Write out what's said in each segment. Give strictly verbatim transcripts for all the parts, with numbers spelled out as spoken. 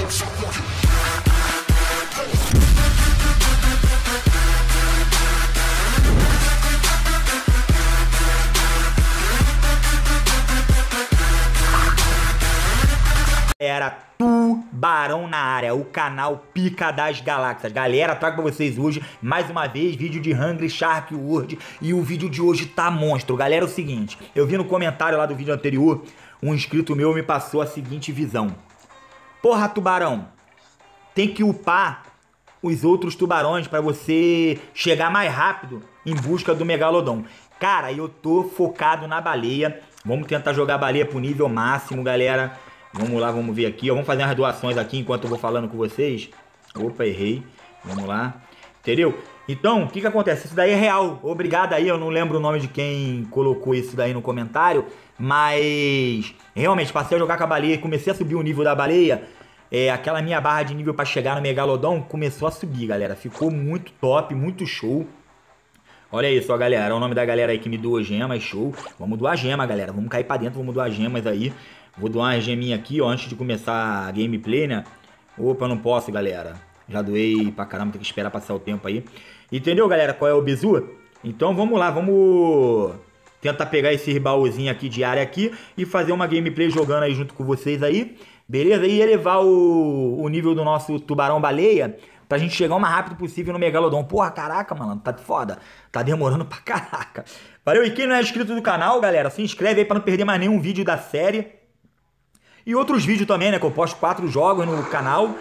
Era Tubarão na área, o canal Pica das Galáxias. Galera, trago pra vocês hoje, mais uma vez, vídeo de Hungry Shark World. E o vídeo de hoje tá monstro. Galera, é o seguinte, eu vi no comentário lá do vídeo anterior, um inscrito meu me passou a seguinte visão. Porra, tubarão, tem que upar os outros tubarões pra você chegar mais rápido em busca do Megalodon. Cara, eu tô focado na baleia. Vamos tentar jogar a baleia pro nível máximo, galera. Vamos lá, vamos ver aqui, ó. Vamos fazer umas doações aqui enquanto eu vou falando com vocês. Opa, errei. Vamos lá. Entendeu? Então, o que que acontece? Isso daí é real. Obrigado aí, eu não lembro o nome de quem colocou isso daí no comentário. Mas, realmente, passei a jogar com a baleia e comecei a subir o nível da baleia. É, aquela minha barra de nível pra chegar no Megalodon começou a subir, galera. Ficou muito top, muito show. Olha isso, ó, galera. É o nome da galera aí que me doou gemas, show. Vamos doar gema, galera. Vamos cair pra dentro, vamos doar gemas aí. Vou doar uma geminha aqui, ó, antes de começar a gameplay, né? Opa, não posso, galera. Já doei pra caramba, tem que esperar passar o tempo aí. Entendeu, galera, qual é o bizu? Então vamos lá, vamos tentar pegar esse baúzinho aqui de área aqui e fazer uma gameplay jogando aí junto com vocês aí. Beleza? E elevar o, o nível do nosso tubarão-baleia pra gente chegar o mais rápido possível no Megalodon. Porra, caraca, mano, tá foda. Tá demorando pra caraca. Valeu? E quem não é inscrito do canal, galera, se inscreve aí pra não perder mais nenhum vídeo da série. E outros vídeos também, né, que eu posto quatro jogos no canal.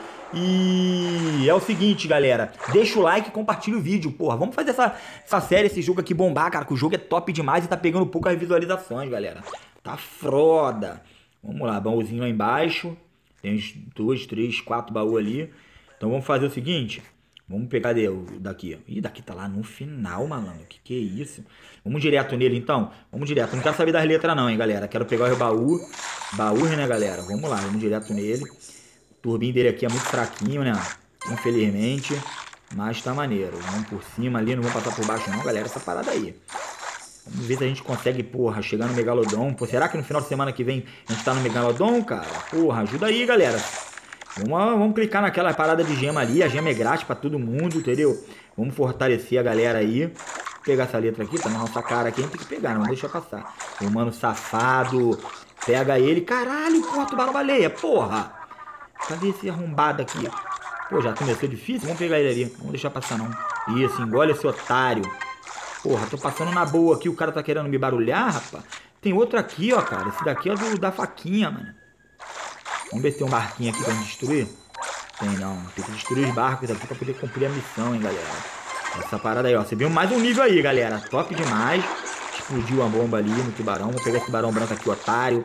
E é o seguinte, galera, deixa o like e compartilha o vídeo, porra. Vamos fazer essa, essa série, esse jogo aqui bombar, cara, que o jogo é top demais e tá pegando poucas visualizações, galera. Tá foda. Vamos lá, baúzinho lá embaixo. Tem uns dois, três, quatro baús ali. Então vamos fazer o seguinte. Vamos pegar daqui, ó. Ih, daqui tá lá no final, malandro. Que que é isso? Vamos direto nele, então? Vamos direto. Não quero saber das letras não, hein, galera. Quero pegar o baú. Baú, né, galera? Vamos lá, vamos direto nele. O turbinho dele aqui é muito fraquinho, né? Infelizmente. Mas tá maneiro. Vamos por cima ali, não vamos passar por baixo não, galera. Essa parada aí. Vamos ver se a gente consegue, porra, chegar no Megalodon. Pô, será que no final de semana que vem a gente tá no Megalodon, cara? Porra, ajuda aí, galera. Vamos, vamos clicar naquela parada de gema ali. A gema é grátis pra todo mundo, entendeu? Vamos fortalecer a galera aí. Vou pegar essa letra aqui, tá na nossa cara aqui. A gente tem que pegar, não deixa passar. O mano safado. Pega ele. Caralho, porra, tubarão-baleia, porra. Cadê esse arrombado aqui? Pô, já começou difícil? Vamos pegar ele ali. Não vamos deixar passar, não. Isso, engole esse otário. Porra, tô passando na boa aqui. O cara tá querendo me barulhar, rapaz. Tem outro aqui, ó, cara. Esse daqui é do, da faquinha, mano. Vamos ver se tem um barquinho aqui pra destruir. Tem não. Tem que destruir os barcos aqui pra poder cumprir a missão, hein, galera. Essa parada aí, ó. Você viu mais um nível aí, galera. Top demais. Explodiu a bomba ali no tubarão. Vou pegar esse tubarão branco aqui, otário.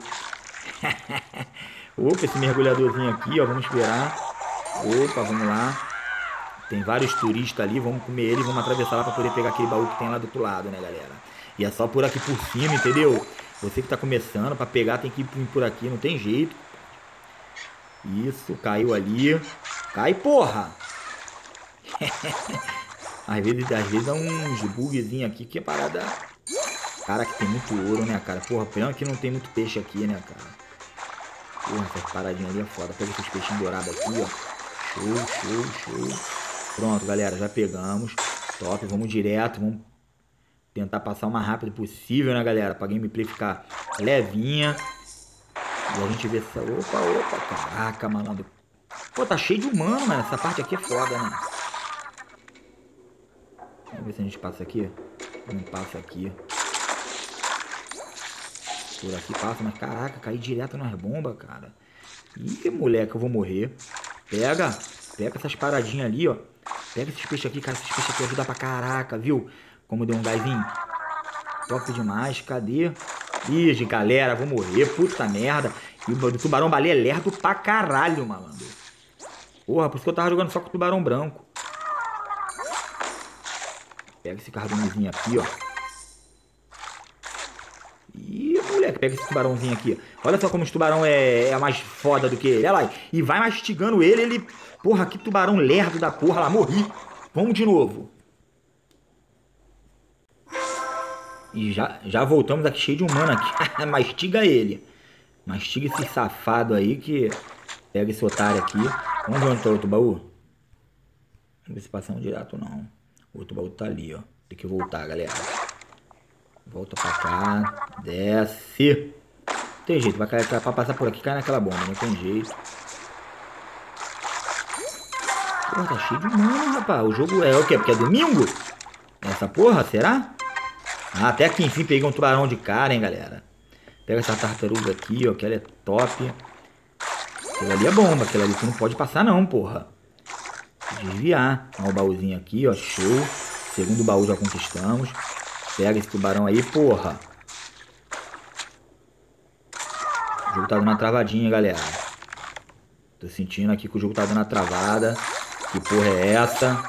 Opa, esse mergulhadorzinho aqui, ó. Vamos esperar. Opa, vamos lá. Tem vários turistas ali. Vamos comer ele e vamos atravessar lá pra poder pegar aquele baú que tem lá do outro lado, né, galera. E é só por aqui por cima, entendeu? Você que tá começando, pra pegar tem que ir por aqui. Não tem jeito. Isso, caiu ali. Cai, porra! Às vezes, às vezes dá uns bugzinhos aqui que é parada. Cara, que tem muito ouro, né, cara? Porra, pena que não tem muito peixe aqui, né, cara? Porra, essas paradinhas ali é foda. Pega esses peixinhos dourados aqui, ó. Show, show, show. Pronto, galera, já pegamos. Top, vamos direto. Vamos tentar passar o mais rápido possível, né, galera? Pra gameplay ficar levinha. E a gente vê essa... Opa, opa, caraca, malandro. Pô, tá cheio de humano, mano. Essa parte aqui é foda, né? Vamos ver se a gente passa aqui. Não passa aqui. Por aqui passa, mas caraca, caí direto nas bombas, cara. Ih, moleque, eu vou morrer. Pega, pega essas paradinhas ali, ó. Pega esses peixes aqui, cara. Esses peixes aqui ajudam pra caraca, viu? Como deu um gásinho. Top demais, cadê? Ih, galera, vou morrer, puta merda. E o tubarão-baleia é lerdo pra caralho, malandro. Porra, por isso que eu tava jogando só com o tubarão branco. Pega esse cardumezinho aqui, ó. Ih, moleque, pega esse tubarãozinho aqui. Olha só como esse tubarão é, é mais foda do que ele. Olha lá, e vai mastigando ele, ele... Porra, que tubarão lerdo da porra lá, morri. Vamos de novo. E já, já voltamos aqui cheio de humano aqui. Mastiga ele. Mastiga esse safado aí que Pega esse otário aqui. Vamos ver onde tá o outro baú? Vamos ver se passamos direto ou não. O outro baú tá ali, ó. Tem que voltar, galera. Volta pra cá. Desce. Não tem jeito, vai cair pra passar por aqui, cai naquela bomba, não tem jeito. Porra, tá cheio de mano, rapaz. O jogo é o quê? Porque é domingo? Essa porra, será? Ah, até aqui, enfim, peguei um tubarão de cara, hein, galera. Pega essa tartaruga aqui, ó, que ela é top. Aquela ali é bomba, aquela ali tu não pode passar não, porra. Desviar. Ó, o baúzinho aqui, ó, show. Segundo baú já conquistamos. Pega esse tubarão aí, porra. O jogo tá dando uma travadinha, galera. Tô sentindo aqui que o jogo tá dando uma travada. Que porra é essa?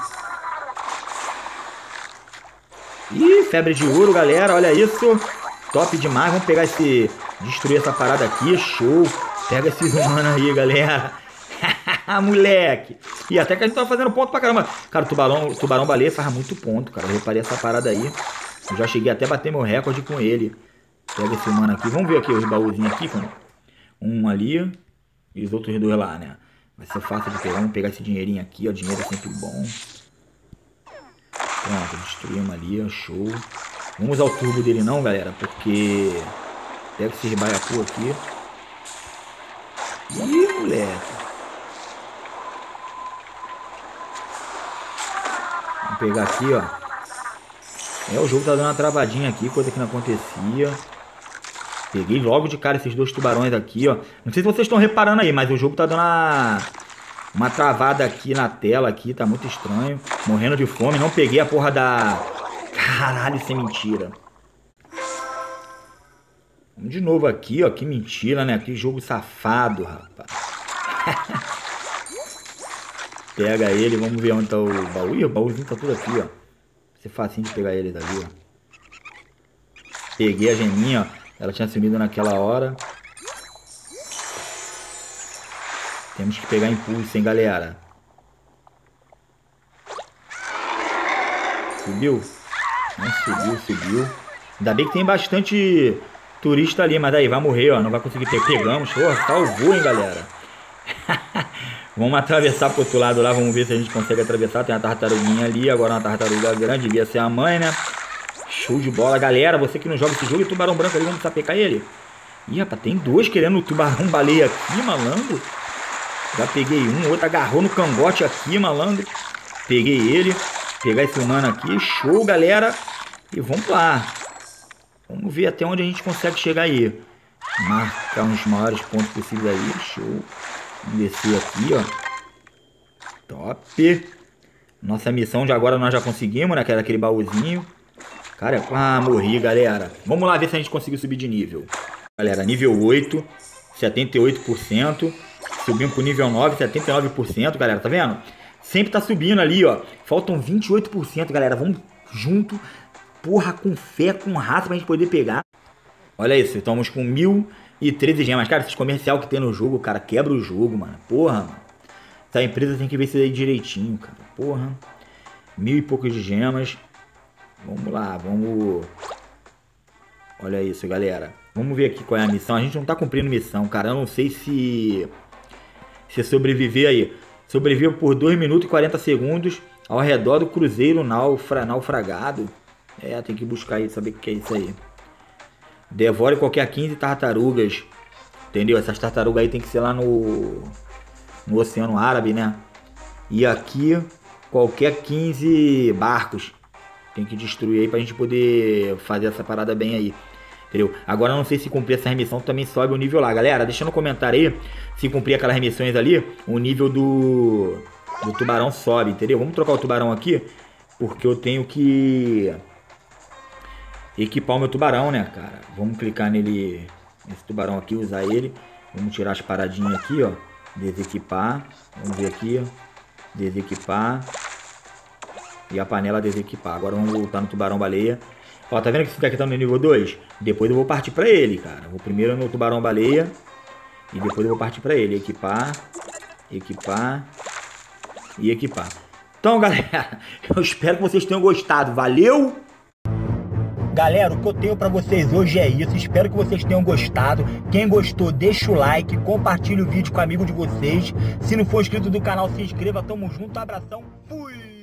Ih, febre de ouro, galera. Olha isso. Top demais. Vamos pegar esse... Destruir essa parada aqui. Show. Pega esses humanos aí, galera. Moleque. E até que a gente tava fazendo ponto pra caramba. Cara, o tubarão, tubarão baleia faz muito ponto, cara. Eu reparei essa parada aí. Eu já cheguei até a bater meu recorde com ele. Pega esse humano aqui. Vamos ver aqui os baúzinhos aqui, cara. Um ali e os outros dois lá, né? Vai ser fácil de pegar. Vamos pegar esse dinheirinho aqui, ó. Dinheiro é sempre bom. Pronto, destruímos ali, ó. Show. Vamos usar o turbo dele não, galera. Porque... Pega esse baiacu aqui. Ih, moleque. Vamos pegar aqui, ó. É, o jogo tá dando uma travadinha aqui, coisa que não acontecia. Peguei logo de cara esses dois tubarões aqui, ó. Não sei se vocês estão reparando aí, mas o jogo tá dando uma, uma travada aqui na tela aqui, tá muito estranho. Morrendo de fome, não peguei a porra da... Caralho, isso é mentira. Vamos de novo aqui, ó. Que mentira, né? Que jogo safado, rapaz. Pega ele, vamos ver onde tá o baú. Ih, o baúzinho tá tudo aqui, ó. Vai ser facinho de pegar ele dali, ó. Peguei a geminha, ó. Ela tinha sumido naquela hora. Temos que pegar impulso, hein, galera. Subiu? Não subiu, subiu. Ainda bem que tem bastante turista ali, mas aí vai morrer, ó. Não vai conseguir pegar. Pegamos, porra, salvou, hein, galera. Vamos atravessar pro outro lado lá. Vamos ver se a gente consegue atravessar. Tem uma tartaruguinha ali. Agora uma tartaruga grande. Devia ser a mãe, né? Show de bola, galera. Você que não joga esse jogo, e o tubarão branco ali, vamos sapecar ele. Ih, rapaz, tem dois querendo o tubarão baleia aqui, malandro. Já peguei um, outro agarrou no cangote aqui, malandro. Peguei ele. Pegar esse humano aqui. Show, galera. E vamos lá. Vamos ver até onde a gente consegue chegar aí. Marcar uns maiores pontos possíveis aí. Show. Vamos descer aqui, ó. Top. Nossa missão de agora nós já conseguimos, né? Que era aquele baúzinho. Cara, ah, morri, galera. Vamos lá ver se a gente conseguiu subir de nível. Galera, nível oito, setenta e oito por cento. Subimos pro nível nove, setenta e nove por cento, galera, tá vendo? Sempre tá subindo ali, ó. Faltam vinte e oito por cento, galera. Vamos junto, porra, com fé, com raça pra gente poder pegar. Olha isso, estamos com mil e treze gemas. Cara, esses comercial que tem no jogo, cara, quebra o jogo, mano. Porra, mano. Essa empresa tem que ver isso aí direitinho, cara. Porra. Mil e poucos de gemas. Vamos lá, vamos... Olha isso, galera. Vamos ver aqui qual é a missão. A gente não tá cumprindo missão, cara. Eu não sei se... Se sobreviver aí. Sobreviver por dois minutos e quarenta segundos ao redor do cruzeiro naufra... naufragado. É, tem que buscar aí, saber o que é isso aí. Devore qualquer quinze tartarugas. Entendeu? Essas tartarugas aí tem que ser lá no... No Oceano Árabe, né? E aqui, qualquer quinze barcos. Tem que destruir aí pra gente poder fazer essa parada bem aí. Entendeu? Agora eu não sei se cumprir essa remissão também sobe o nível lá. Galera, deixa no comentário aí se cumprir aquelas remissões ali, o nível do, do tubarão sobe, entendeu? Vamos trocar o tubarão aqui, porque eu tenho que equipar o meu tubarão, né, cara? Vamos clicar nele, nesse tubarão aqui, usar ele. Vamos tirar as paradinhas aqui, ó. Desequipar. Vamos ver aqui, ó. Desequipar. E a panela desequipar. Agora vamos voltar no tubarão baleia. Ó, tá vendo que esse daqui tá no nível dois? Depois eu vou partir pra ele, cara. Vou primeiro no tubarão baleia. E depois eu vou partir pra ele. Equipar. Equipar. E equipar. Então, galera, eu espero que vocês tenham gostado. Valeu! Galera, o que eu tenho pra vocês hoje é isso. Espero que vocês tenham gostado. Quem gostou, deixa o like, compartilha o vídeo com o amigo de vocês. Se não for inscrito do canal, se inscreva. Tamo junto, abração, fui!